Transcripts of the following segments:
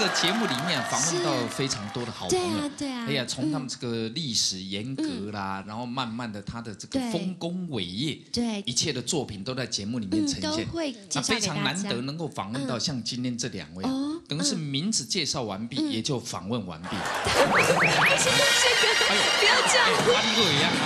个节目里面访问到非常多的好朋友， 对啊， 哎呀，从他们这个历史沿革啦，然后慢慢的他的这个丰功伟业， 对， 一切的作品都在节目里面呈现， 都会介绍给大家。 非常难得能够访问到像今天这两位，等于是名字介绍完毕，也就访问完毕。 不是这个，不要这样。 阿你一样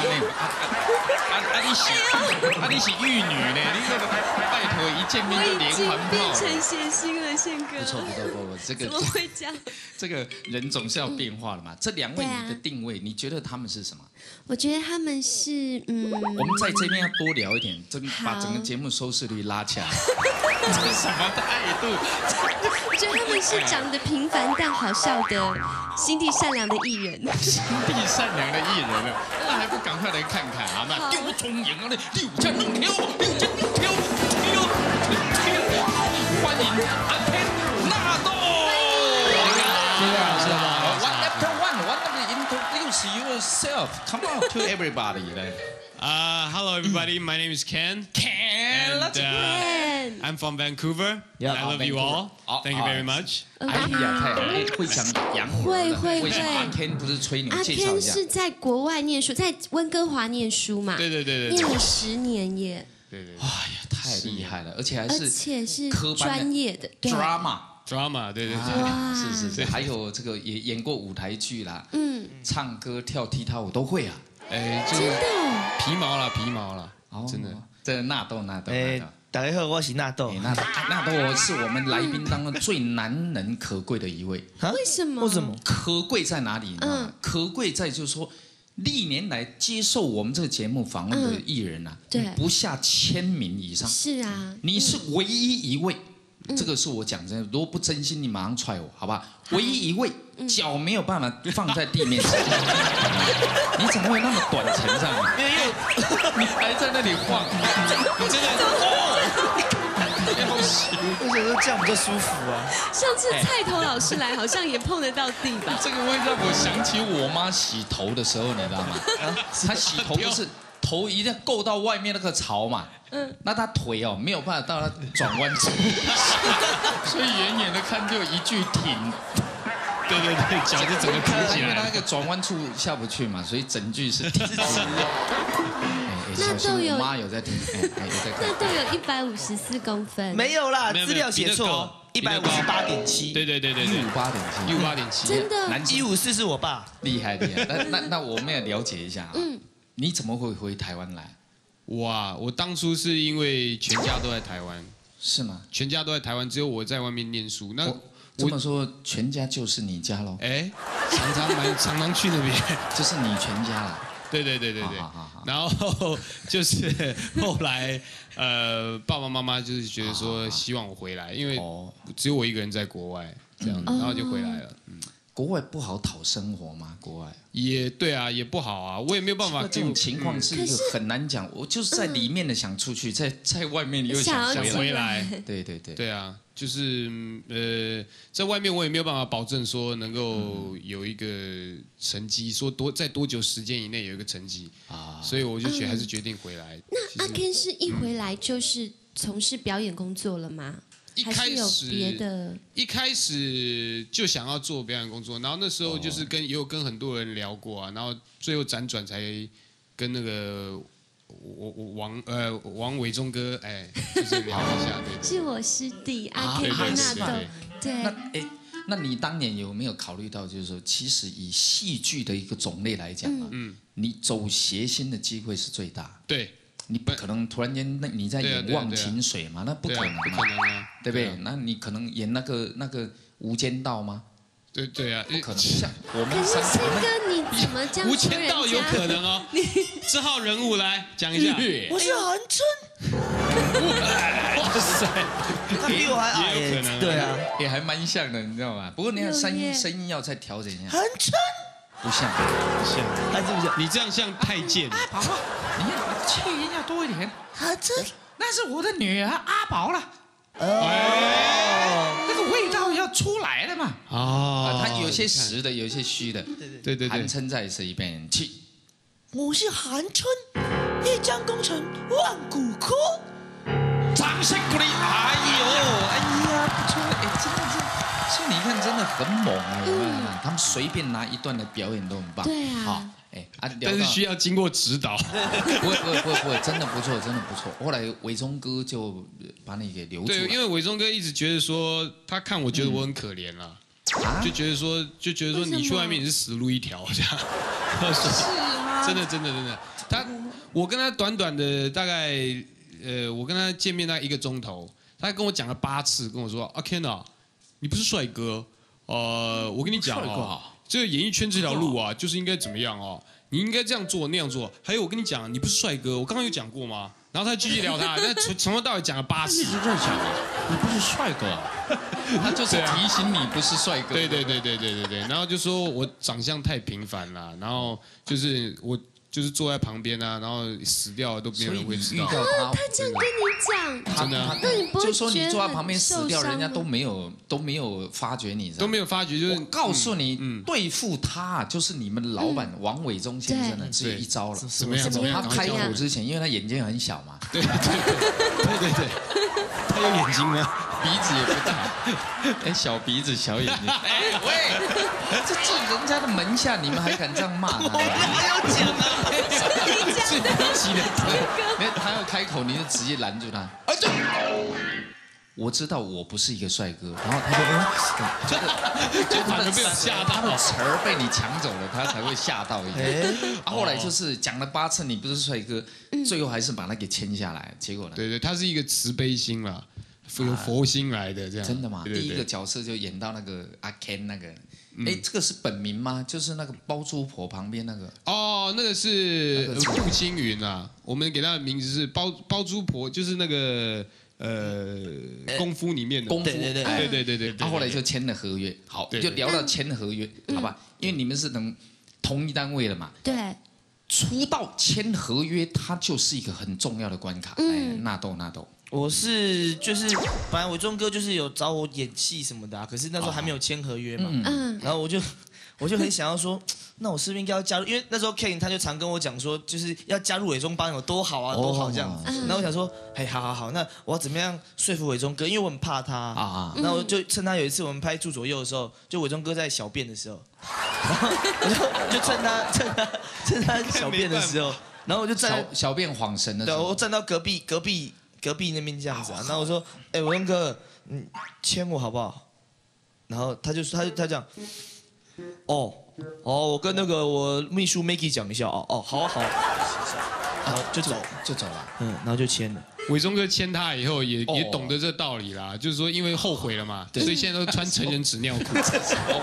你是玉女呢？你这个拜托一见面就连环炮。 变成谐星了，宪哥。 不错，这个怎么会这样？ 这个人总是要变化的嘛。这两位你的定位，你觉得他们是什么？ 我觉得他们是我们在这边要多聊一点，把整个节目收视率拉起来。这是什么态度？ 我觉得他们是长得平凡但好笑的、心地善良的艺人。 心地善良的艺人呢？那还不赶快来看看啊！那丢中赢啊，六将弄挑，欢迎阿天纳豆。One after one introduce yourself. Come on to everybody. Hello everybody, my name is Ken. And I'm from Vancouver. Yeah, I love you all. Thank you very much. 哎呀，太好了！会讲洋文会。 为什么阿 Ken 不是吹牛？介绍一下。 阿 Ken 是在国外念书，在温哥华念书嘛？ 对， 念了10年耶。 对。 哎呀，太厉害了，而且是专业的 drama， 对。 是，还有这个也演过舞台剧啦，唱歌、跳踢踏舞都会啊。 哎，真的皮毛了，真的。 这纳豆。 大家好，我是纳豆。 纳豆是我们来宾当中最难能可贵的一位。 为什么？ 可贵在哪里？可贵在就是说，历年来接受我们这个节目访问的艺人啊，不下1000名以上。 是啊， 你是唯一一位。这个是我讲真的，如果不真心，你马上踹我，好不好？唯一一位脚没有办法放在地面上，你怎么会那么短程上？你还在那里晃，你真的为什么这样比较舒服啊？ 上次菜头老师来，好像也碰得到地吧？ 这个会让我想起我妈洗头的时候，你知道吗？她洗头不是头一定要够到外面那个槽嘛。那他腿哦没有办法到他转弯处，所以远远的看就一句挺， 对，脚就整个挺起来， 因为他那个转弯处下不去嘛，所以整句是挺。 那都有， 我妈有在听，有在看。 那都有154公分， 没有啦，资料写错，158.7。 对，158.7， 真的 ，154是我爸， 厉害。那我们也了解一下啊，你怎么会回台湾来？ 哇！我当初是因为全家都在台湾， 是吗？ 全家都在台湾，只有我在外面念书。那这么说，全家就是你家喽？ 哎，常常去那边， 这是你全家了。 对。然后就是后来，爸爸妈妈就是觉得说希望我回来，因为只有我一个人在国外这样，然后就回来了。 国外不好讨生活吗？国外也对啊，也不好啊，我也没有办法。 这种情况是一个很难讲，我就是在里面的想出去，在外面又想回来。 对啊，就是在外面我也没有办法保证说能够有一个成绩，说在多久时间以内有一个成绩啊，所以我就还是决定回来。 那阿 Ken 是一回来就是从事表演工作了吗？一开始就想要做表演工作，然后那时候就是也有跟很多人聊过啊，然后最后辗转才跟那个王伟忠哥就是聊一下，对， 是我师弟阿 Ken 纳豆， 对。那你当年有没有考虑到，就是说，其实以戏剧的一个种类来讲啊，你走谐星的机会是最大， 对。 你不可能突然间你在演《忘情水》嘛？那不可能嘛，对不对？那你可能演那个《无间道》吗？ 对啊， 不可能。像我们可是宪哥，你怎么这样？ 无间道有可能哦。这号人物来讲一下。 我是韩春。 哇塞， 他比我还矮， 也有可能。 对啊， 也还蛮像的，你知道吗？不过你看声音要再调整一下。 韩春。 不像， 还是不像？ 你这样像太监。 阿宝，你看气音要多一点。那是我的女儿阿宝了。那个味道要出来了嘛。它有些实的，有些虚的。 对。 韩春再是一遍气。 我是韩春，一将功成万骨枯。 掌声鼓励！哎呀，不错，真的是你看真的很猛啊，有没有？他们随便拿一段来表演都很棒。 对啊。 好， 但是需要经过指导。 不会，真的不错，真的不错。后来伟忠哥就把你给留住了。 对，因为伟忠哥一直觉得说，他看我觉得我很可怜啦。就觉得说你去外面也是死路一条这样。 是吗？ 真的，我跟他短短的大概我跟他见面大概1个钟头，他跟我讲了8次，跟我说阿 Ken 啊，你不是帅哥，我跟你讲哦，这个演艺圈这条路啊，就是应该怎么样哦，你应该这样做那样做。还有我跟你讲，你不是帅哥，我刚刚有讲过吗？然后他继续聊他，但从头到尾讲了8次。 一直在讲，你不是帅哥，他就是提醒你不是帅哥。 对，然后就说我长相太平凡了，然后就是我就是坐在旁边啊，然后死掉了都没有人会知道。 他这样跟你讲， 真的， 那你不会就说你坐在旁边觉得死掉， 很受伤吗人家都没有发觉你， 都没有发觉，就是我告诉你，对付他就是你们老板王伟忠先生的只有一招了。 怎么样？ 他开口之前，因为他眼睛很小嘛。 对，他有眼睛吗？ 鼻子也不大，小鼻子小眼睛。喂，这人家的门下，你们还敢这样骂他？ 我还要讲啊， 最低级的，他要开口，你就直接拦住他。我知道我不是一个帅哥，然后他就反而被我吓到， 他的词儿被你抢走了，他才会吓到一下。后来就是讲了8次你不是帅哥，最后还是把他给签下来。结果呢？ 对，他是一个慈悲心啦，有佛心来的这样。 真的吗？第一个角色就演到那个阿 Ken 那个，这个是本名吗？就是那个包租婆旁边那个。 哦，那个是杜青云啊，我们给他的名字是包租婆，就是那个。功夫里面的功夫， 对， 他后来就签了合约，好，就聊到签合约，好吧？因为你们是同一单位的嘛， 对。 出道签合约，它就是一个很重要的关卡。纳豆， 我是就是本来伟忠哥就是有找我演戏什么的，可是那时候还没有签合约嘛，然后我就很想要说，那我是不是应该要加入？因为那时候 Ken 他就常跟我讲说，就是要加入伟忠帮有多好啊，多好这样子。然后我想说，好，那我要怎么样说服伟忠哥？因为我很怕他啊。然后我就趁他有一次我们拍《住左右》的时候，就伟忠哥在小便的时候，然后我就趁他小便的时候，然后我就站小便晃神的时候， 对，我站到隔壁那边这样子啊。然后我说，伟忠哥，你牵我好不好？然后他这样。我跟那个我秘书 Maggie 讲一下好，然后就走了，然后就签了。 伟忠哥签他以后也懂得这道理啦，就是说因为后悔了嘛，所以现在都穿成人纸尿裤。 那后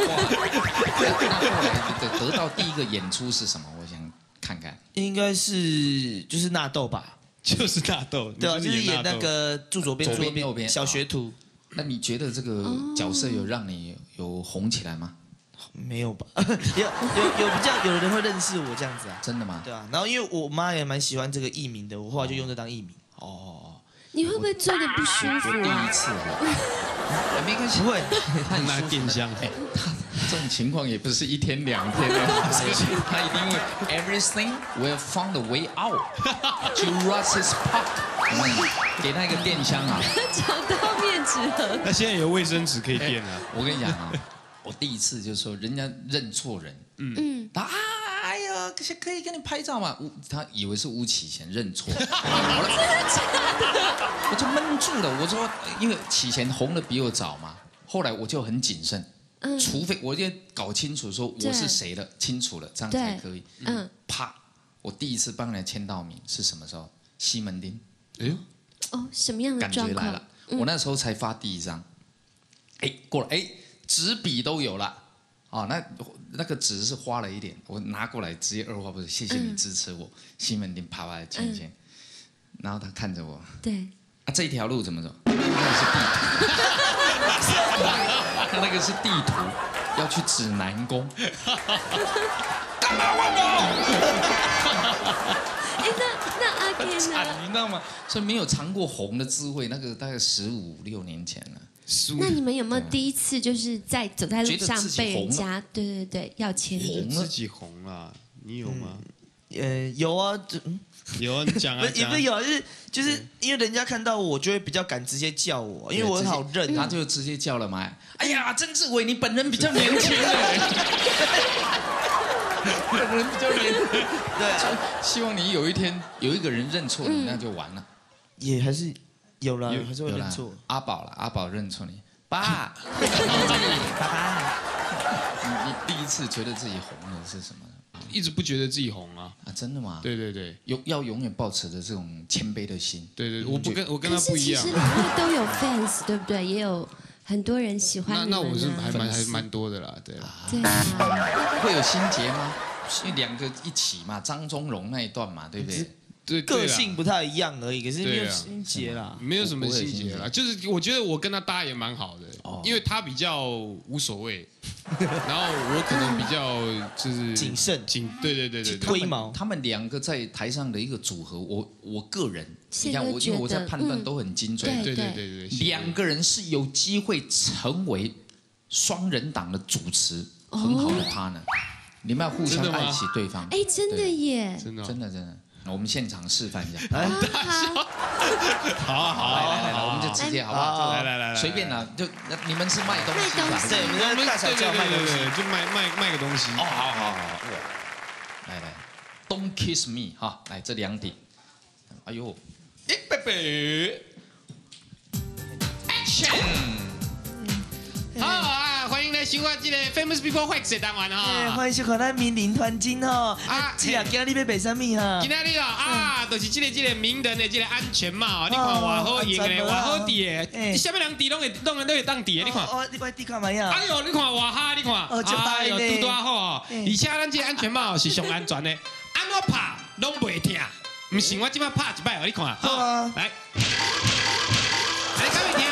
来得到第一个演出是什么？我想看看， 应该是就是纳豆吧， 就是纳豆， 对啊，就是演那个住左边右边小学徒。 那你觉得这个角色有让你有红起来吗？ 没有吧？有比较有人会认识我这样子啊？ 真的吗？ 对啊，然后因为我妈也蛮喜欢这个艺名的，我后来就用这当艺名。 你会不会做的不舒服啊？ 我第一次，没关系， 不会。 他拿电箱， 这种情况也不是1天2天的，他一定会 everything will find a way out to rust his pot。给他一个电箱啊， 找到面纸盒。 他现在有卫生纸可以垫啊。 我跟你讲啊。我第一次就说人家认错人，他哎呀，可以跟你拍照吗？他以为是巫启贤认错，我就闷住了。我说，因为启贤红的比我早嘛，后来我就很谨慎，除非我就搞清楚说我是谁了，清楚了，这样才可以。啪，我第一次帮人签到名是什么时候？西门町。 什么样的状况？ 感觉来了，我那时候才发第1张，过来，纸笔都有了，那个纸是花了一点，我拿过来直接2话不说，谢谢你支持我，西门町啪啪的签，然后他看着我， 对， 这一条路怎么走？那个是地图，要去指南宫，干嘛问我？ 那阿 Ken 呢？ 你知道吗？所以没有尝过红的滋味，那个大概15、16年前了。 那你们有没有第一次就是走在路上被人家对要签名？ 自己红了，你有吗？ 有啊， 有啊，你讲啊， 也不是有啊，就是因为人家看到我就会比较敢直接叫我，因为我很好认， 他就直接叫了嘛。哎呀，曾志伟，你本人比较年轻哎。本人比较年轻，对，希望你有一天有一个人认错你，那就完了。 也还是有了，还是会认错。 阿宝了，阿宝认错你，爸， 爸。 你第一次觉得自己红了是什么？ 一直不觉得自己红啊？ 真的吗？ 对， 要永远保持着这种谦卑的心。 对，我跟他不一样。 其实两位都有 fans， 对不对？也有很多人喜欢你们。 那我是还蛮多的啦，对啦。 对啊。 会有心结吗？因为两个一起嘛，张宗荣那一段嘛，对不对？ 对， 个性不太一样而已，可是没有心结啦， 没有什么心结啦，就是我觉得我跟他搭也蛮好的，因为他比较无所谓，然后我可能比较就是谨慎， 对， 龟毛。 他们两个在台上的一个组合，我个人，你看因为我在判断都很精准， 对， 两个人是有机会成为双人档的主持，很好的partner，你们要互相爱惜对方。 哎，真的耶， 真的。我们现场示范一下。 好， 来，我们就直接好不好？ 来， 随便啦，就你们是卖东西吧？ 对，我们大小叫卖东西， 就卖个东西。 哦，好，来 ，Don't kiss me 哈，来这2点。哎呦，贝 ，Action！ 好啊，欢迎来收看这个 Famous People Wax 的单元哈。 欢迎收看咱名人团金哈。今日今日要卖什么哈？ 今日就是这个名人的这个安全帽，你看偌好用的，偌好戴的，什么人戴拢会当戴的，你看。 我戴看嘛呀。 哎呦，你看偌哈，你看。哎呦，拄好哦。而且咱这个安全帽是上安全的，安怎拍拢袂痛，唔信我即摆拍一摆哦，你看。好，来，敢会痛？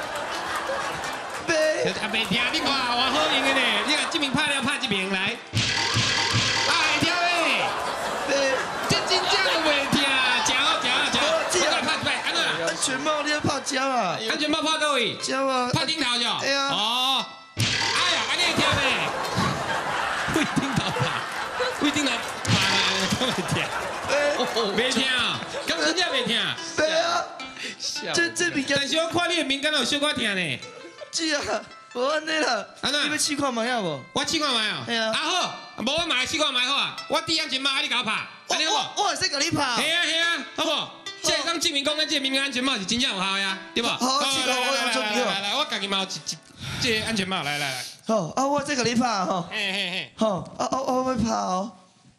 袂听，你看偌好用的呢！你看这边拍了拍这边来，会听诶！这真正都袂听，真好。我来拍一摆，安怎？ 安全帽你要拍脚啊？ 安全帽拍到位？ 脚啊！ 拍顶头就？ 哎呀！ 哦，哎呀，安尼会听咩？为顶头拍，为顶头拍啦，敢会听？袂听，敢真正袂听？ 对啊，这比较。 但是我看你的敏感有小可听呢。 是啊，无安尼啦。你要试看卖啊无？ 我试看卖哦。 系啊。 好，无我买试看卖好啊。我戴安全帽，你甲我拍，安尼好。 我会使甲你拍。 系啊，好不？这当证明讲咱这名安全帽是真正有效呀，对不？ 好， 来，我家己嘛这安全帽，来。 好，我再甲你拍吼。 嘿。 好，我会拍哦。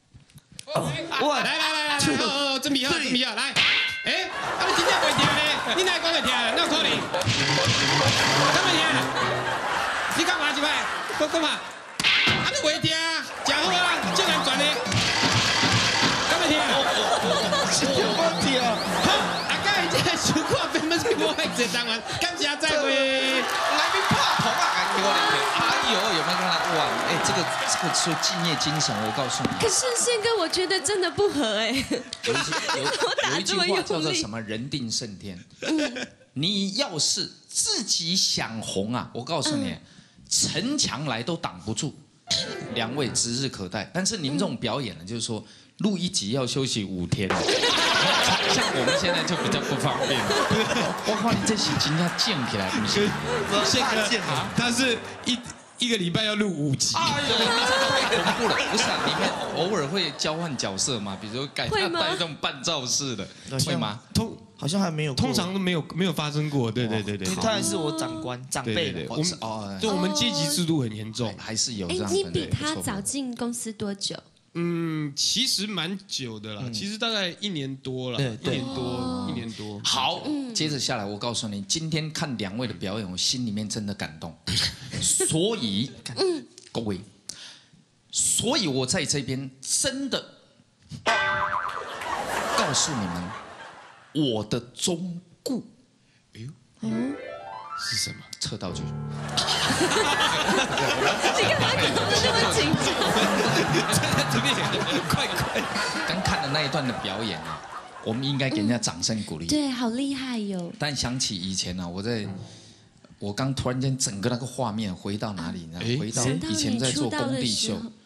来，准备好，来。哎，你真正袂听呢？你哪会讲会听？哪有可能？敢会听？你敢拍一摆？讲嘛？你袂听，真好啊，真安全的。敢会听？ 我听。 好，敢会这收看 Famous People Wax 单元，感谢再会。 来宾拍头啊！给我两点。哎呦，有没有看到？哇，这个说敬业精神，我告诉你。 可是宪哥，我觉得真的不合哎。 有一句话叫做什么？人定胜天。你要是自己想红啊，我告诉你，城墙来都挡不住。2位指日可待。但是你们这种表演呢，就是说录1集要休息5天，像我们现在就比较不方便。我靠，你这期今天建起来不行， 宪哥他是一个礼拜要录5集。 哎呦，太恐怖了！不是啊，你们偶尔会交换角色吗？比如说改他带这种半罩式的，会吗？ 好像还没有， 通常都没有发生过。对。 他还是我长辈的。 我们阶级制度很严重， 还是有这样。 你比他早进公司多久？ 其实蛮久的啦，其实大概1年多了，1年多。 好，接着下来，我告诉你，今天看2位的表演，我心里面真的感动。所以，各位，所以我在这边真的告诉你们我的忠固。哎呦，是什么？测道具。 你干嘛感动的那么紧张？快！ 刚看的那一段的表演啊，我们应该给人家掌声鼓励。 对，好厉害哟！ 但想起以前呢，我刚突然间整个那个画面回到哪里呢？回到以前在做工地秀。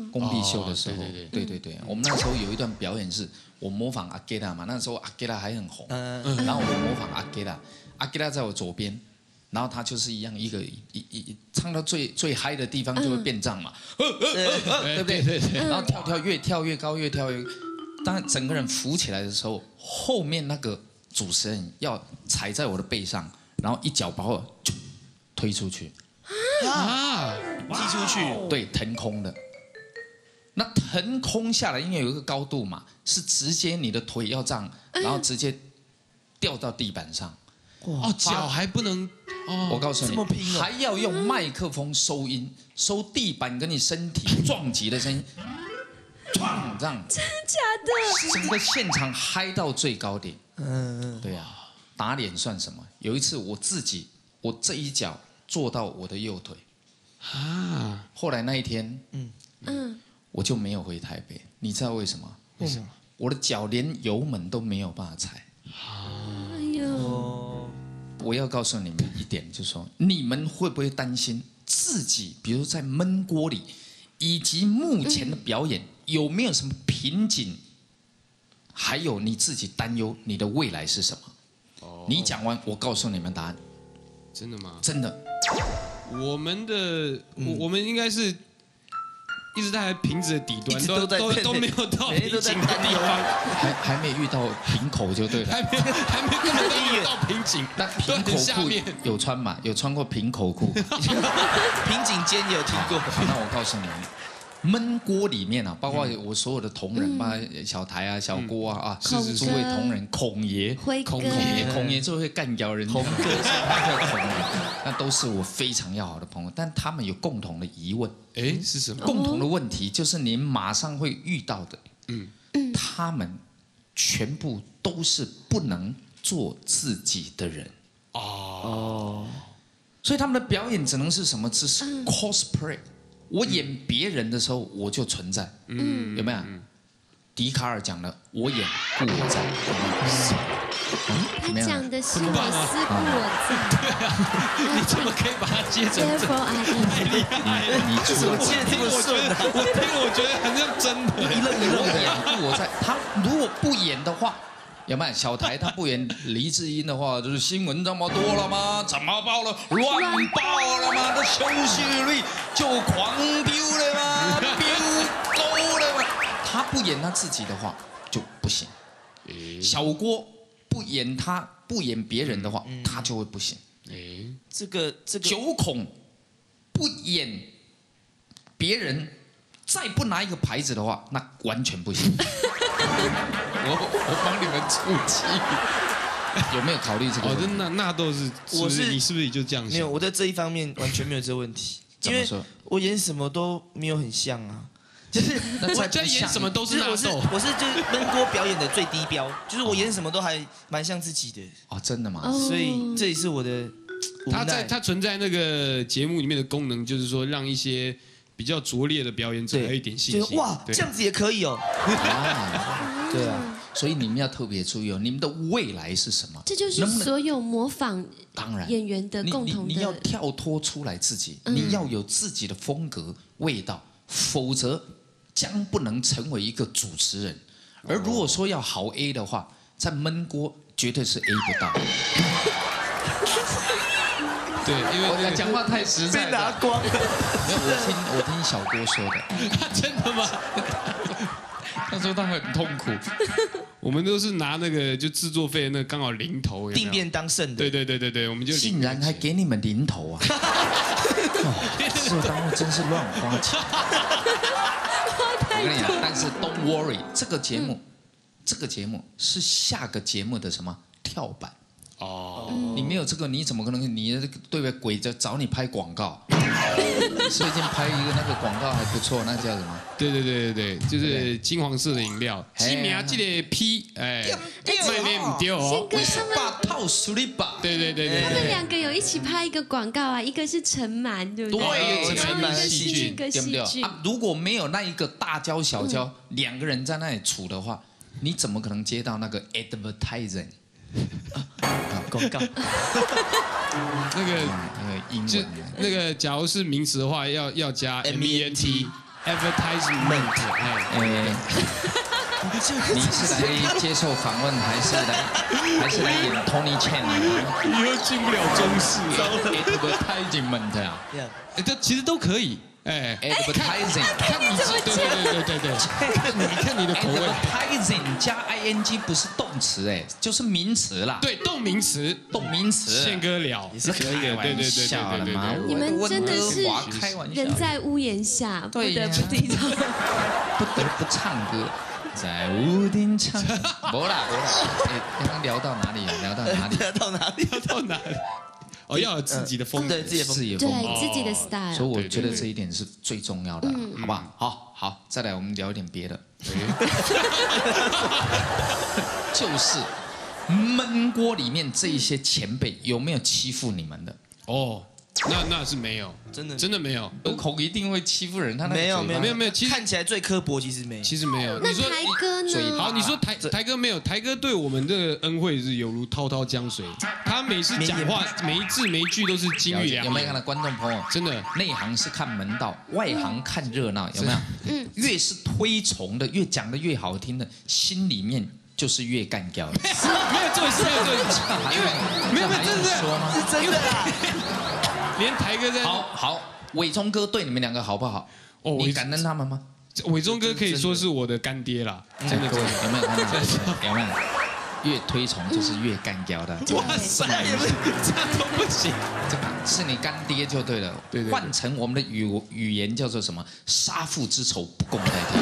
工地秀的时候， 对， 我们那时候有一段表演是我模仿阿吉拉嘛，那时候阿吉拉还很红，然后我模仿阿吉拉，阿吉拉在我左边。然后他就是一样，唱到最嗨的地方就会变胀嘛，对不对？ 对。 然后越跳越高，越跳越。当整个人浮起来的时候，后面那个主持人要踩在我的背上，然后一脚把我推出去， 踢出去， 对，腾空的。那腾空下来，因为有一个高度嘛，是直接你的腿要这样，然后直接掉到地板上。 脚还不能。 我告诉你， 这么拼哦， 还要用麦克风收音，收地板跟你身体撞击的声音，撞这样， 真的假的？ 整个现场嗨到最高点。对呀，打脸算什么？有一次我这一脚坐到我的右腿，后来那一天，我就没有回台北。你知道为什么？ 为什么？ 我的脚连油门都没有办法踩。 哎呦。 我要告诉你们一点，就是说，你们会不会担心自己，比如在焖锅里，以及目前的表演有没有什么瓶颈？还有你自己担忧你的未来是什么？你讲完，我告诉你们答案。 真的吗？ 真的。 我们应该是一直在瓶子的底端，都没有到瓶颈的地方， 还没遇到瓶口就对了， 还没根本都没有到瓶颈。 那瓶口裤有穿嘛？有穿过瓶口裤？ 瓶颈间有听过。 那我告诉你们，焖锅里面啊，包括我所有的同仁，包括小台啊、小郭啊是诸位同仁，孔爷，孔爷就会干掉人，孔哥叫孔爷，那都是我非常要好的朋友，但他们有共同的疑问。 是什么？ 共同的问题就是您马上会遇到的。他们全部都是不能做自己的人。所以他们的表演只能是什么？只是 cosplay。我演别人的时候，我就存在。有没有？笛卡尔讲的“我演故我在”。 他讲的是我思故我在。 对啊，你怎么可以把它接成真？ 你怎么接这么顺啊？ 我觉得很像真的。 我演故我在。他如果不演的话，有没有？小台他不演黎智英的话，就是新闻这么多了吗？怎么报了？乱报了吗？这收视率就狂飙了吗？飙高了吗？他不演他自己的话就不行。小郭不演别人的话，他就会不行。 这个九孔不演别人，再不拿一个牌子的话，那完全不行。我帮你们出气，有没有考虑这个？ 那都是，你是不是也就这样想？ 没有，我在这一方面完全没有这个问题，因为我演什么都没有很像啊。就是我在演什么都是纳豆， 我是就是焖锅表演的最低标，就是我演什么都还蛮像自己的。 真的吗？ 所以这也是我的无奈。 它存在那个节目里面的功能，就是说让一些比较拙劣的表演者有一点信心。 哇，这样子也可以哦。对啊， 所以你们要特别注意哦，你们的未来是什么？ 这就是所有模仿当然演员的共同的。 你要跳脱出来自己，你要有自己的风格味道，否则将不能成为一个主持人。而如果说要好 A 的话，在焖锅绝对是 A 不到。 对，因为我讲话太实在了。 被拿光。 没有，我听小郭说的。 真的吗？ 他说他很痛苦。 我们都是拿那个就制作费那刚好零头， 定便当剩的。 对，我们就竟然还给你们零头啊！制作单位真是乱花钱。我跟你讲，但是 don't worry， 这个节目是下个节目的什么跳板。你没有这个，你怎么可能？你对不对？鬼就找你拍广告。最近拍一个那个广告还不错，那叫什么？ 对，就是金黄色的饮料，鸡名记得 P， 卖面唔丢哦。 把套实力吧。 对。 他们两个有一起拍一个广告啊，一个是陈满，对不对？ 对， 陈满细菌， 对不对？ 如果没有那一个大娇小娇两个人在那里处的话，你怎么可能接到那个 advertising？ 广告， 那个英文， 那个假如是名词的话，要加 MENT， advertisement， 你是来接受访问还是来演 Tony Chan 以后进不了中视。 Advertisement 啊， 这其实都可以。 advertising， 看你对，看你的口味。 advertising 加 ing 不是动词就是名词啦。 对，动名词。宪哥聊也是可以的， 对。 你们真的是人在屋檐下，不得不低头， 不得不唱歌。在屋顶唱，没啦。刚刚聊到哪里啊？聊到哪里？ 哦，要有自己的风格， 对自己的风格， 对自己的 style。 所以我觉得这一点是最重要的，好不好？好，再来我们聊一点别的。就是焖锅里面这一些前辈有没有欺负你们的？ 哦。那是没有，真的没有。 有口一定会欺负人，他没有， 其实看起来最刻薄，其实没有。 那台哥呢？ 好，你说台哥没有，台哥对我们的恩惠是犹如滔滔江水。他每次讲话，每一字每一句都是金玉良言。 有没有看到观众朋友？ 真的， 内行是看门道，外行看热闹，有没有？越是推崇的，越讲的越好听的，心里面就是越干掉的。 没有这回事，因为没有真的说吗？ 是真的啊。 连台哥在好，伟忠哥对你们两个好不好？你感恩他们吗？ 伟忠哥可以说是我的干爹啦，真的有没有？有没有？越推崇就是越干掉的。 哇塞，这样都不行， 这个是你干爹就对了。对，换成我们的语言叫做什么？杀父之仇不共戴天。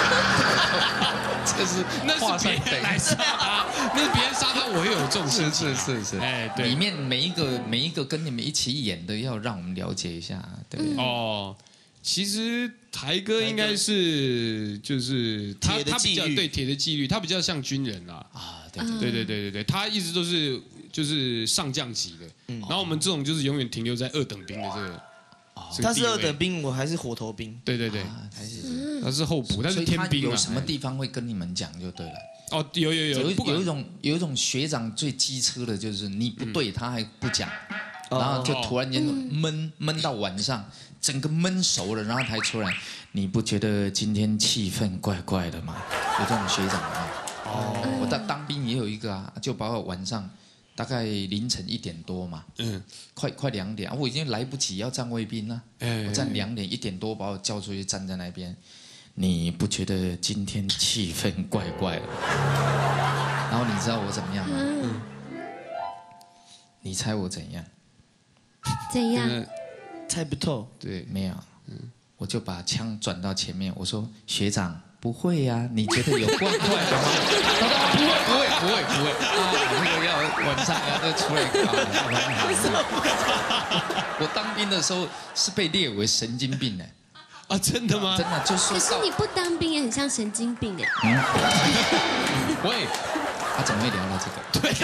这是那是别人来杀他，那是别人杀他，我也有这种心情。 是。对。里面每一个跟你们一起演的，要让我们了解一下，对不对？ 哦。其实台哥应该是就是他比较对铁的纪律，他比较像军人啦。对，他一直都是就是上将级的。然后我们这种就是永远停留在2等兵的这个。 他是2等兵，我还是火头兵。 对，他是候补，他是天兵。 有什么地方会跟你们讲就对了。 哦，有， 有一种学长最机车的就是你不对他还不讲，然后就突然间闷到晚上。整个闷熟了，然后才出来。你不觉得今天气氛怪怪的吗？有这种学长吗？我当兵也有一个啊，就把我晚上大概凌晨1点多嘛，快2点，我已经来不及要站卫兵了，我站2点1点多把我叫出去站在那边。你不觉得今天气氛怪怪的？然后你知道我怎么样吗？你猜我怎样？ 怎样？ 猜不透， 对，没有，我就把枪转到前面，我说学长不会呀，你觉得有怪怪的吗？他说不会那个要晚上要出来搞。我当兵的时候是被列为神经病哎。 啊，真的吗？ 真的就是。 可是你不当兵也很像神经病哎。 喂。他怎么会聊到这个？对，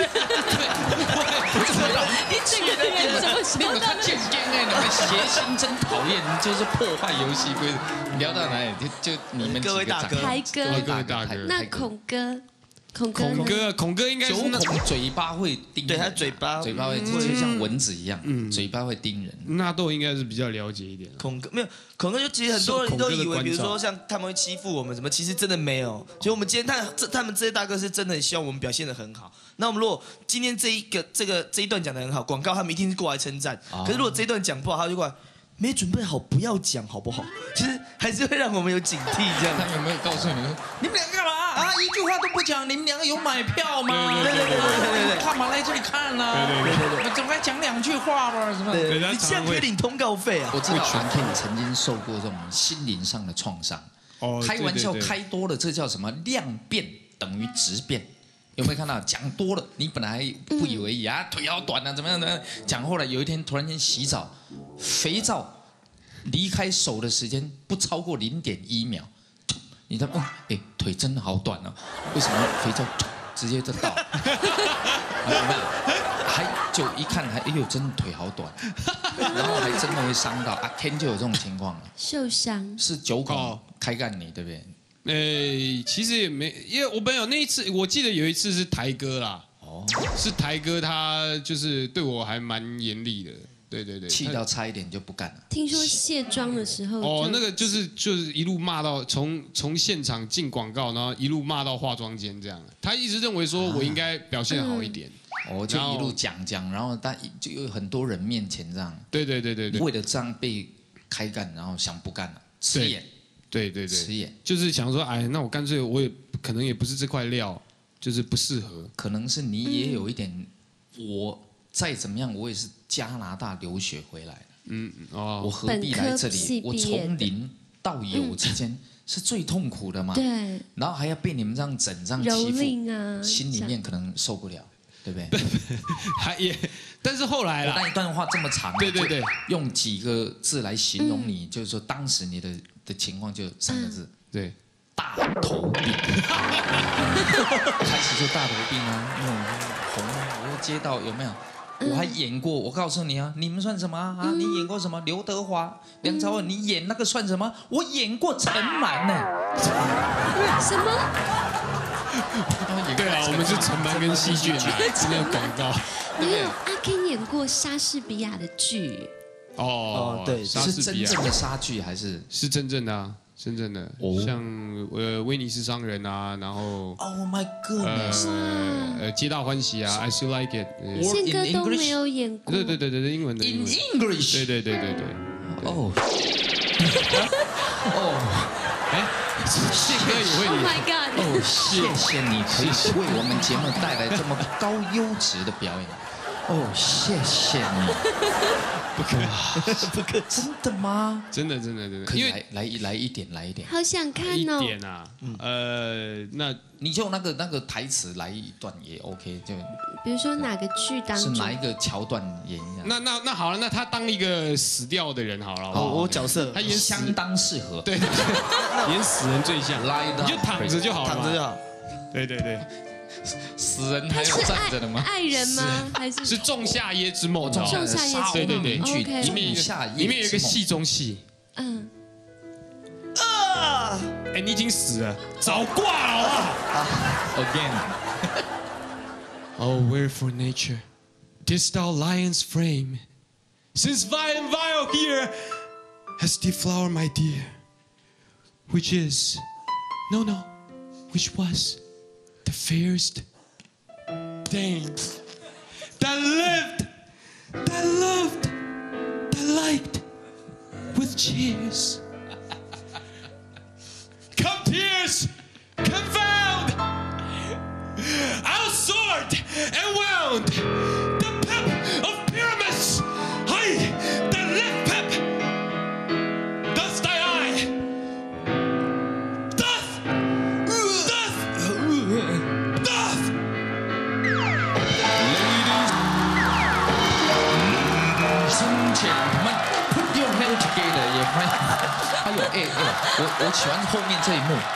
你这个人怎么说到他渐渐那个邪心真讨厌，就是破坏游戏规则。聊到哪里就你们各位大哥， 台哥，那孔哥应该是 9孔嘴巴会叮人， 对他嘴巴会就像蚊子一样，嘴巴会叮人。 纳豆应该是比较了解一点。 孔哥没有，孔哥就其实很多人都以为，比如说像他们会欺负我们什么，其实真的没有。所以我们今天他们这些大哥是真的希望我们表现得很好。那我们如果今天这一段讲得很好，广告他们一定是过来称赞。可是如果这一段讲不好，他就过来。没准备好，不要讲好不好？其实还是会让我们有警惕这样。 他有没有告诉你们，你们两个干嘛啊？一句话都不讲，你们两个有买票吗？ 对， 干嘛来这里看呢？对，总该讲2句话吧？什么？ 你这样可以领通告费啊！ 我知道阿 Ken 曾经受过这种心灵上的创伤。开玩笑开多了，这叫什么？量变等于质变。有没有看到？讲多了，你本来不以为意啊，腿好短啊，怎么样？讲后来有一天突然间洗澡，肥皂离开手的时间不超过0.1秒，你知道吗？腿真的好短啊！为什么肥皂直接就倒？有没有？还就一看还真的腿好短，然后还真的会伤到。阿 Ken 就有这种情况了， 受伤是9孔开干你，对不对？ 其实也没，因为我朋友那一次，我记得有一次是台哥啦，是台哥他就是对我还蛮严厉的， 对， 气到差一点就不干了。 听说卸妆的时候那个就是一路骂到从现场进广告，然后一路骂到化妆间这样。他一直认为说我应该表现好一点， 就一路讲，然后就有很多人面前这样。 对， 为了这样被开干，然后想不干了，吃眼。 对， 吃眼， 就是想说，哎，那我干脆我也可能也不是这块料，就是不适合。 可能是你也有一点，我再怎么样，我也是加拿大留学回来的。我何必来这里？我从零到有之间是最痛苦的嘛。 对。 然后还要被你们这样整、这样欺负，心里面可能受不了，对不对？ 但是后来啦， 那一段话这么长， 对， 用几个字来形容你，就是说当时你的情况就3个字， 对， 大头病。开始就大头病啊，那种红啊，我街道有没有？我还演过，我告诉你啊，你们算什么啊？你演过什么？刘德华、梁朝伟，你演那个算什么？我演过陈满呢。 什么？ 对啊，我们是陈满跟细菌啊，这个广告。 没有，阿 Ken 演过莎士比亚的剧。 对， 是真正的莎剧还是真正的啊？真正的，像威尼斯商人啊，然后 Oh my goodness， 皆大欢喜啊 ，I still like it， 宪哥都没有演过。 对，英文的。 In English， 对。 哦， 宪哥也会演。 Oh my god！ 谢谢你可以为我们节目带来这么高优质的表演。谢谢你。 不可， 真的吗？ 真的， 可以来一点， 好想看哦。 一点啊，那你就那个台词来一段也 OK， 就比如说哪个剧当中是哪一个桥段演一下？ 那好了，那他当一个死掉的人好了。 我角色他演相当适合， 对，演死人最像，你就躺着就好了， 躺着就好。 对。 死人还有站着的吗？ 爱人吗？还是仲夏夜之梦？ 仲夏夜之梦， 对， 里面有一个戏中戏。你已经死了，早挂了啊 ！Again。 Oh, wherefore nature didst thou lion's frame? Since vile here has deflowered my dear, which is, which was the fairest thing that lived, that loved, that liked with cheers. Come tears, confound, outsoared and wound, the pep of Pyramus, the left pep, thus thy eye, doth. 我喜欢后面这一幕。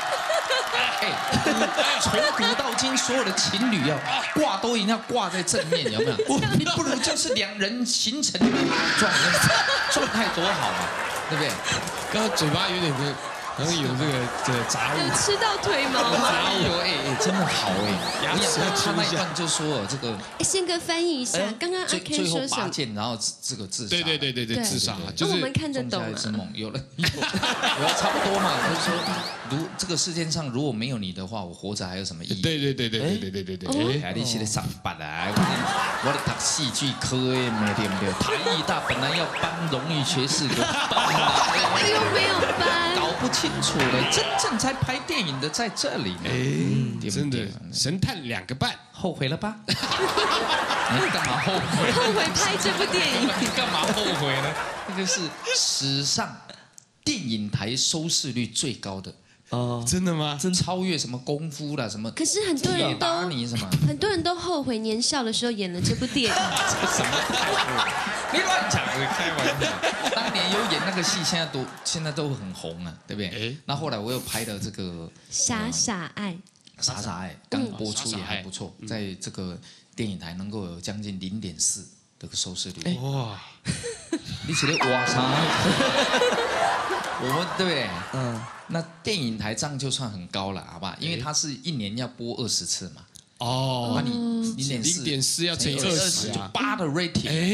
从古到今，所有的情侣要挂都一定要挂在正面，有没有？你不如就是2人形成状态多好嘛，对不对？ 刚刚嘴巴有点好像有这个杂物， 吃到腿毛吗？ 真的好他那一段就说这个， 宪哥翻译一下，刚刚阿 Ken 说什么？ 拔剑，然后这个自杀。 对，自杀， 就是我们看得懂啊。 有差不多嘛，就是说，这个世界上如果没有你的话，我活着还有什么意义？对。你现在上班来，我的读戏剧科的，对不对？台艺大本来要颁荣誉学士，给颁了， 又没有颁， 搞不清楚了。真正在拍电影的在这里呢， 真的神探2个半， 后悔了吧？你干嘛后悔？ 后悔拍这部电影？ 你干嘛后悔呢？那个是史上电影台收视率最高的。 真的吗？ 真超越什么功夫啦，什么？ 可是很多人都很多人都后悔年少的时候演了这部电影。 什么态度？你乱讲，开玩笑。当年有演那个戏，现在都很红啊，对不对？那后来我又拍了这个傻傻爱， 刚播出也还不错，在这个电影台能够有将近0.4这个收视率。哇！你起来哇啥？我们对不对？那电影台这样就算很高了，好吧？因为它是1年要播20次嘛。那你0.4 要乘以20 就8的 rating。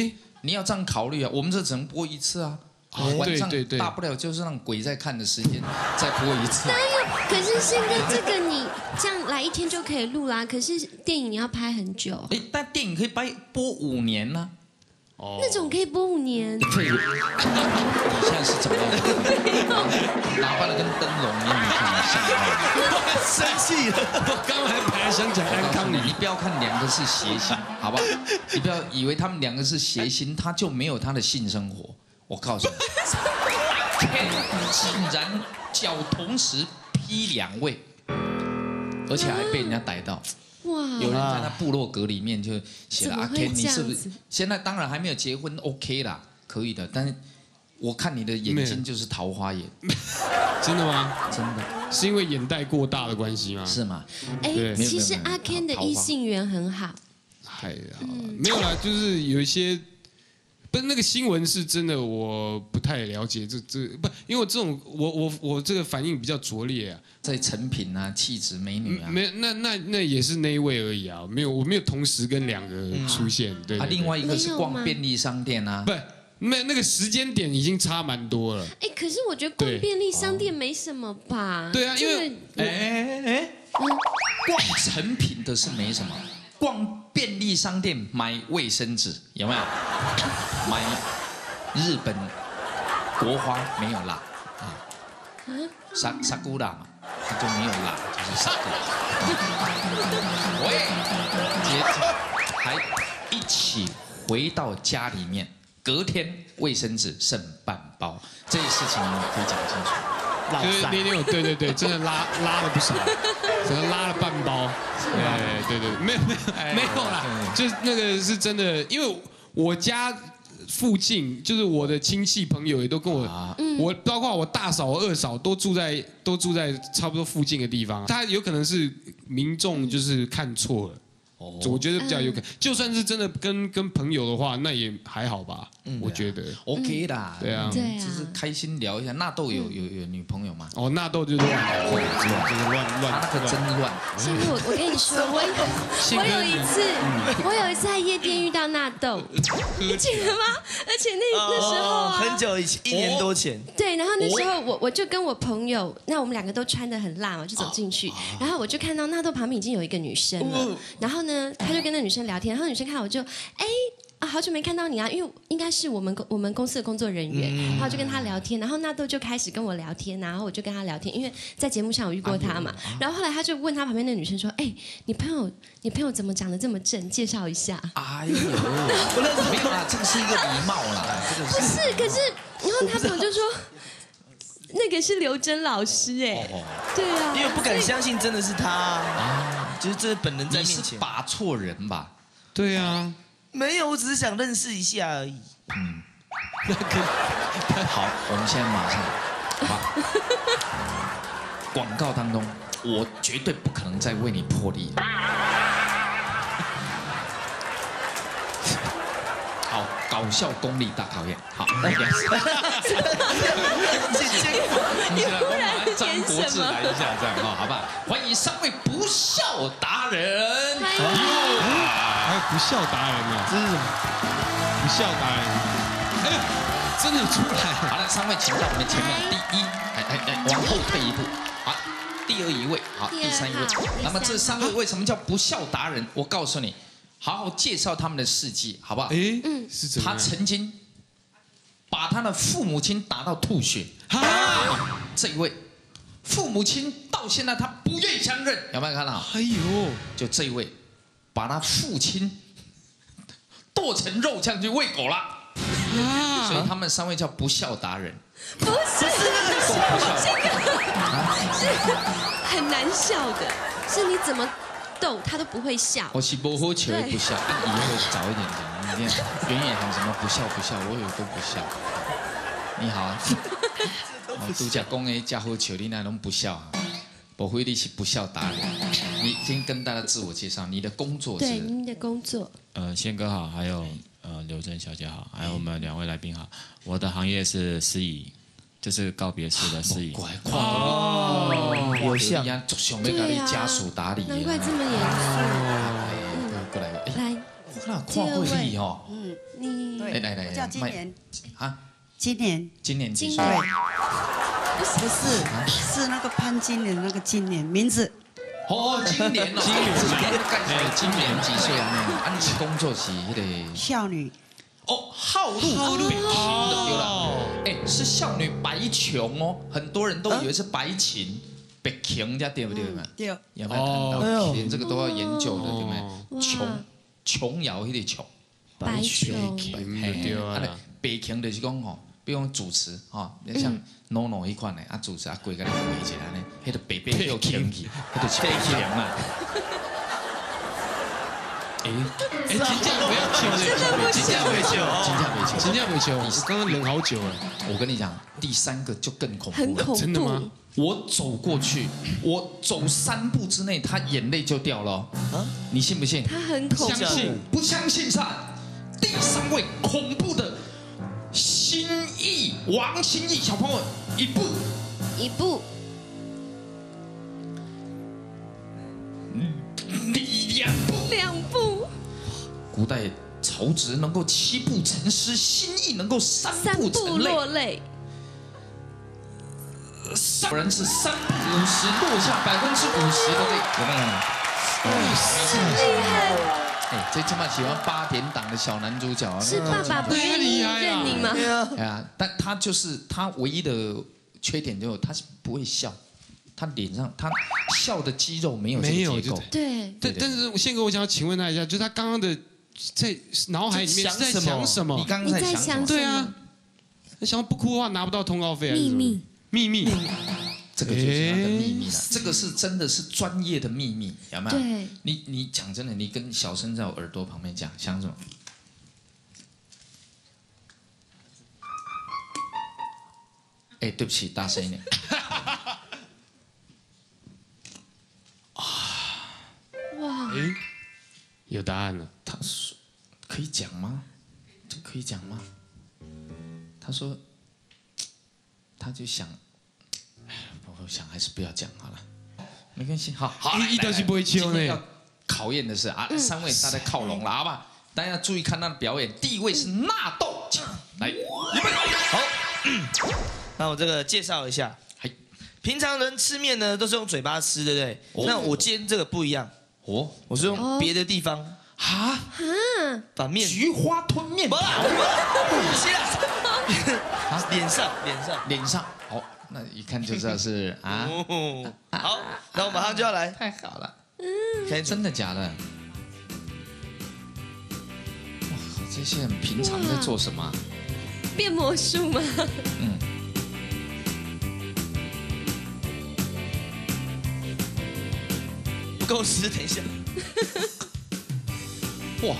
你要这样考虑啊，我们这只能播一次啊。晚上大不了就是让鬼在看的时间再播一次。 哪有？可是宪哥这个你这样来1天就可以录啦，可是电影你要拍很久。 但电影可以播5年呢。 那种可以播5年。 对，你现在是怎么样？打扮的跟灯笼一样，你看像吗？ 生气了， 我刚才本来想讲安康你不要看2个是谐星，好不好？你不要以为他们2个是谐星，他就没有他的性生活。我告诉你 ，Ken 竟然脚同时劈2位，而且还被人家逮到。哇！有人在那部落格里面就写了阿 Ken， 你是不是现在当然还没有结婚 ，OK 啦，可以的。但是我看你的眼睛就是桃花眼， 真的吗？ 真的是因为眼袋过大的关系吗？ 是吗？ 其实阿 Ken 的异性缘很好。 还好，没有啦，就是有一些。不，那个新闻是真的，我不太了解。不，因为我这种我这个反应比较拙劣啊， 在成品啊、气质美女啊， 没那也是那一位而已啊，我没有同时跟2个出现。对， 另外一个是逛便利商店啊， 不，那个时间点已经差蛮多了。 可是我觉得逛便利商店没什么吧？ 对啊，因为逛成品的是没什么。逛便利商店买卫生纸有没有？买日本国花没有辣啊？沙姑辣嘛，它就没有辣，就是沙姑。喂，还一起回到家里面，隔天卫生纸剩半包，这些事情你可以讲清楚。 就是那天对，真的拉了不少，整个拉了半包。对，没有啦，就是那个是真的，因为我家附近就是我的亲戚朋友也都跟我包括我大嫂、我二嫂都住在差不多附近的地方，他有可能是民众就是看错了。我觉得比较有可能，就算是真的跟朋友的话，那也还好吧，我觉得 OK 啦。 对啊， 就是开心聊一下。纳豆有女朋友吗？ 纳豆就是乱， 他那个真乱。 宪哥，我跟你说，我有一次在夜店遇到纳豆，你记得吗？而且那时候很久以前，1年多前。 对，然后那时候我就跟我朋友，那我们2个都穿得很辣嘛，就走进去，然后我就看到纳豆旁边已经有一个女生了，然后呢，他就跟那女生聊天，然后女生看我就好久没看到你啊，因为应该是我们公司的工作人员，然后就跟他聊天，然后纳豆就开始跟我聊天，然后我就跟他聊天，因为在节目上有遇过他嘛，然后后来他就问他旁边那女生说，你朋友怎么长得这么正？介绍一下。 哎呦，没有啦，这个是一个礼貌啦，这个不是，可是然后他朋友就说。那个是刘真老师对啊， 因为不敢相信真的是他就是真的本人在面前。 你是把错人吧？ 对啊， 没有，我只是想认识一下而已。 好，我们现在马上，好吧？广告当中，我绝对不可能再为你破例。好，搞笑功力大考验。好，那个， 你忽然张国志来一下，这样好吧？欢迎3位不孝达人。 还有不孝达人呢？这是什么？不孝达人？真的出来了。 好了，3位请到我们前面，第一，往后退一步。好，第2一位，好，第3一位。那么这3位为什么叫不孝达人？我告诉你。好好介绍他们的事迹，好不好？ 是怎么样？ 他曾经把他的父母亲打到吐血，这一位父母亲到现在他不愿相认，有没有看到？ 哎呦， 就这一位把他父亲剁成肉酱去喂狗了，所以他们3位叫不孝达人。 不是不孝，是很难笑的，是你怎么逗他都不会笑。 我是不好笑的不笑，以后早一点讲。你看远远喊什么不孝不孝，我有都不孝。你好啊，拄则讲的真好笑，你那拢不孝啊？莫非你是不孝达人？你先跟大家自我介绍，你的工作是？ 对，您的工作。 宪哥好，还有刘真小姐好，还有我们2位来宾好。我的行业是司仪，就是告别式的司仪。 有像足想要给你家属打理。 难怪这么严肃。 过来， 来， 我看过你哦。 你对， 来我叫今年啊， 今年几岁？ 不是，是那个潘金莲那个今年名字。 哦，今年哦，今年几岁啊？啊，你是工作是那个少女。 哦，浩路有了，哎，是少女白琼哦，很多人都以为是白琴，白琼家对不对嘛？ 对。 有没有看到？连这个都要研究的，对不对？琼瑶那个琼， 白琼， 对啊。 白琼就是讲吼，比如讲主持哈，像 NONO 一款的啊，主持啊，规个来围一下呢，迄个白白又琼去，迄个白琼啊。 真正不要求，真正不求，我刚刚忍好久了。 我跟你讲，第3个就更恐怖了。 很恐怖。 真的吗？ 我走过去，我走3步之内，他眼泪就掉了。啊，你信不信？ 他很恐怖。 相信不相信？上第3位恐怖的心意，王心意小朋友，一步。 2步。 古代曹植能够7步成诗，心意能够3步成泪。 落泪。 有人是3步50落下50%的泪，有没有？ 厉害！ 哎，这起码喜欢8点档的小男主角啊， 是爸爸不愿意认你吗？ 对啊。 哎呀，但他就是他唯一的缺点就是他是不会笑，他脸上他笑的肌肉没有这个结构。 对。 但是宪哥，我想要请问他一下，就是他刚刚的在脑海里面是在想什么？ 你刚刚在想什么？ 对啊，他想要不哭的话拿不到通告费啊？秘密， 这个就是他的秘密了。这个是真的是专业的秘密，有没有？ 对。 你讲真的，你跟小声在我耳朵旁边讲，想什么？哎，对不起，大声一点。 哇！ 哎，有答案了。 他说：“可以讲吗？这可以讲吗？”他说：“他就想，我想还是不要讲好了，没关系。好， 一都是不会秋呢。 要考验的是啊，3位大家靠拢了，好吧？大家要注意看他的表演。第1位是纳豆，来，预备，好。 那我这个介绍一下。平常人吃面呢都是用嘴巴吃，对不对？那我今天这个不一样。哦，我是用别的地方啊， 把面菊花吞面条，脸上，好，那一看就知道是啊。 好，那我马上就要来， 太好了，真的假的？哇，这些人平常在做什么？ 变魔术吗？ 不够湿，等一下。 哇，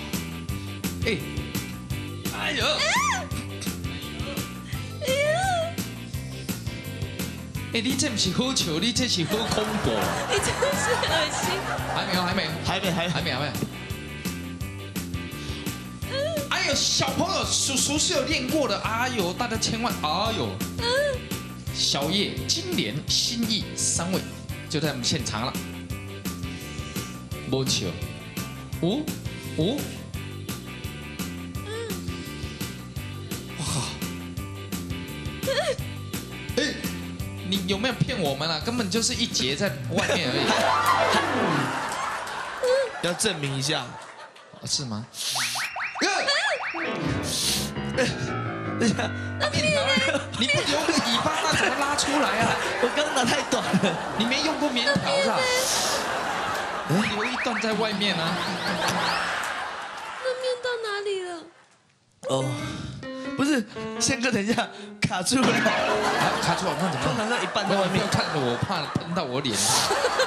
哎呦，哎，你这不是好笑，你这是好恐怖。 你真的是恶心。 还没。哎呦，小朋友，叔叔是有练过的。哎呦，大家千万，哎呦，小叶、金莲、心意3位就在我们现场了。不笑，哇，你有没有骗我们啊？根本就是一节在外面而已。要证明一下， 是吗？你不留个尾巴，那怎么拉出来啊？ 我刚拿太短了， 你没用过棉条是吧？留一段在外面啊。 那面到哪里了？ 哦，不是，宪哥，等一下，卡住了。 卡住了，那怎么办？ 通常一半在外面。 不要看着我，怕喷到我脸上。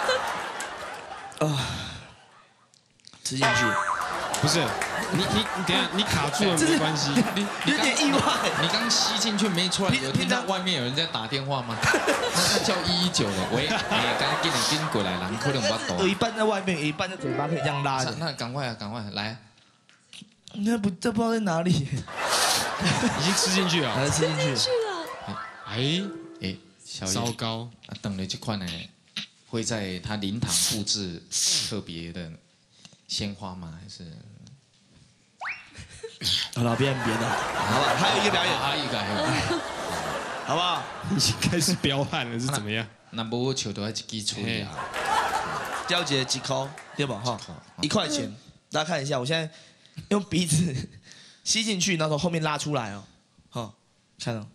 吃进去。 不是，你等一下，你卡住了没关系， 有点意外。 你刚吸进去没出来，有听到外面有人在打电话吗？那叫119的，喂，赶紧过来，人可能不懂。 有一半在外面，有一半在嘴巴可以这样拉的。 那赶快来。 这不知道在哪里。 已经吃进去了， 吃进去了。 糟糕！ 等了这款呢，会在他灵堂布置特别的鲜花吗？还是？ 好了，别的，好吧，还有一个表演， 还有一个， 好不好？ 已经开始彪悍了，是怎么样？ 那无球都要一支处理啊。 交节几扣，对吧？哈，1块钱，大家看一下，我现在用鼻子吸进去，然后从后面拉出来哦，好，看到。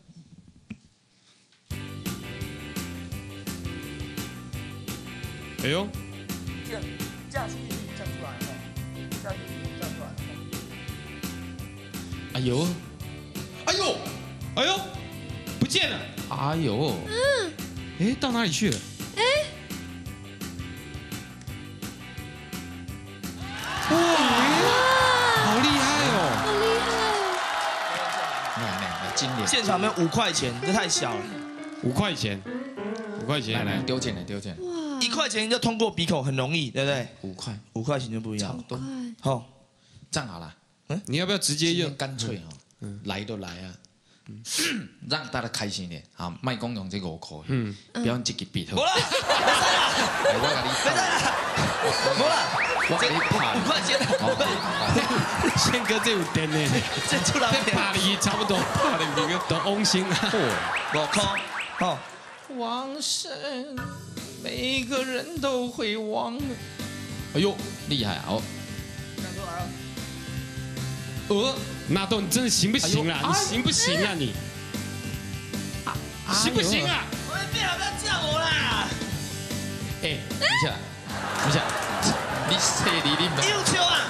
哎呦， 这样吸进去，这样出来哦，这样进去，这样出来。 哎呦， 哎呦，哎呦，不见了！ 哎呦， 哎，到哪里去了？哇，好厉害哦！ 来，经典。 现场没有5块钱，这太小了。 5块钱，5块钱， 来丢进来。 哇 ，1块钱就通过鼻孔，很容易，对不对 5 块钱就不一样了。好， 这样好了， 你要不要直接用？ 干脆哦，来都来啊，让大家开心一点啊！卖公用这5块，不要自己比头。 没了， 我给你没了， 我给你拍 5块钱， 宪哥这有点呢， 这出来巴黎差不多，巴黎那个都翁星啊 ，5块，好， 往生，每个人都会忘。哎呦，厉害啊！哦， 纳豆，你真的行不行啊？你行不行啊你？行不行啊？ 我们变好，不要叫我啦！ 哎，等一下，你谁你们又球啊！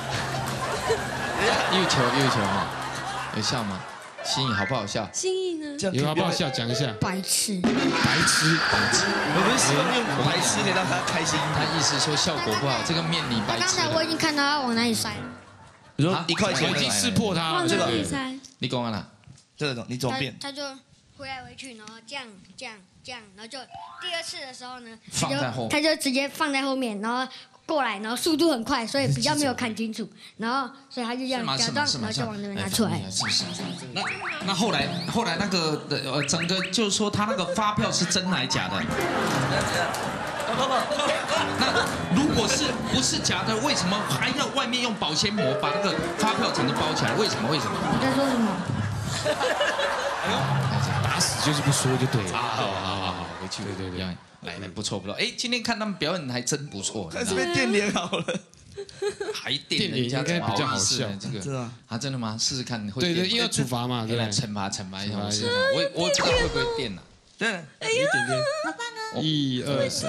又球嘛？有笑吗？心意好不好笑？ 心意呢？ 有好不好笑？讲一下。 白痴， 我们希望用白痴可以让他开心。 他意思说效果不好，这个面你白痴。 刚才我已经看到他往哪里塞了。 你说1块钱我已经识破他了。 这个比赛， 你讲完了？ 这种你怎么变？ 他就回来回去，然后这样，然后就第2次的时候呢， 放在后他就直接放在后面，然后过来，然后速度很快，所以比较没有看清楚，然后所以他就这样假装，然后就往那边拿出来。 那后来那个整个就是说他那个发票是真还假的？那如果不是假的，为什么还要外面用保鲜膜把那个发票整个包起来？为什么？ 你在说什么？ 打死就是不说就对了。 好，回去对，来，不错。哎，今天看他们表演还真不错。 开始被电脸好了， 还电人家， 应该比较好笑。 这个真的啊，真的吗？试试看会。 对，因为要处罚嘛，对吧？ 惩罚一下，我不知道会不会电呢？ 对， 一点点。1、2、3。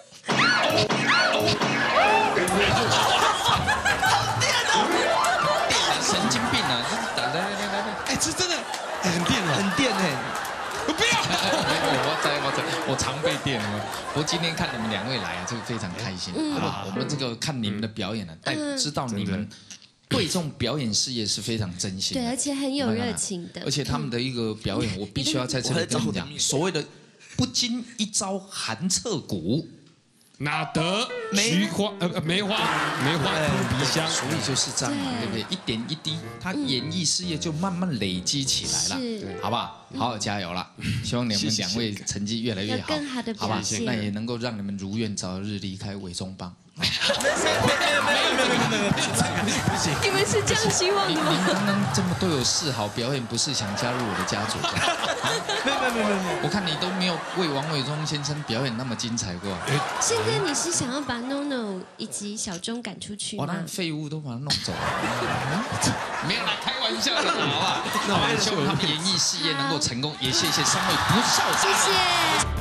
神经病啊！来， 哎，这真的很电哦， 很电哎！ 我不要。 我常被电了。不过今天看你们2位来啊，这个非常开心，好不好？我们这个看你们的表演呢，知道你们对这种表演事业是非常真心的， 对，而且很有热情的。 而且他们的一个表演，我必须要在这里跟你讲，所谓的不经一朝寒彻骨。 哪得梅花扑鼻香， 所以就是这样嘛，对不对？一点一滴，他演艺事业就慢慢累积起来了，好不好？好好加油了，希望你们2位成绩越来越好， 更好的表现， 那也能够让你们如愿早日离开伪中帮。 没有，不行。 你们是这样希望的吗？ 您刚刚这么对我示好，表演不是想加入我的家族？ 没有， 我看你都没有为王伟忠先生表演那么精彩过。 宪哥，你是想要把 NONO 以及小钟赶出去吗？ 我那废物都把他弄走了。没有啦，开玩笑的，好不好？那我希望他们演艺事业能够成功，也谢谢3位不孝子。 谢谢。